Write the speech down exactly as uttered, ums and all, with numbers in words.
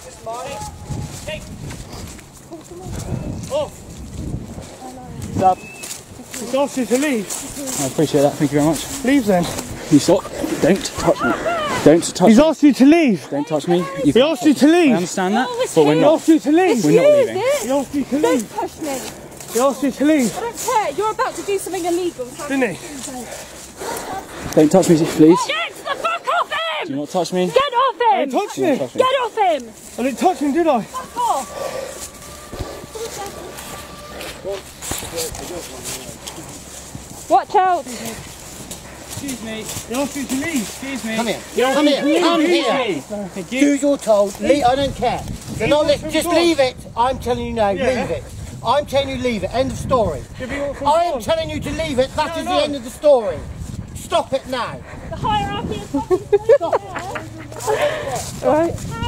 Oh. Stop. He's asked you to leave. I appreciate that, thank you very much. Leave then. You stop. Don't touch me. Don't touch He's me. asked you to leave. Don't touch me. You he asked you to leave. I understand that, Oh, but we're He not. asked you to leave. We're not leaving. He asked you to leave. Don't push me. He asked you to leave. I don't care. You're about to do something illegal. So Didn't he? Don't touch me, please. Get the fuck off him! Do you not touch me? Get off I him! touched Do you not him. touch me? Get off him! I didn't touch him, did I? Fuck off! Watch out! Excuse me. He asked you to leave. Excuse me. Come here. Come here. Come here. Thank you. Do you're told. Leave, I don't care. You're not li- just leave it. I'm telling you now. Yeah. Leave it. I'm telling you leave it. End of story. Give me what from I am God. telling you to leave it. That No, is no. the end of the story. Stop it now. The hierarchy is fucking Stop it. Right.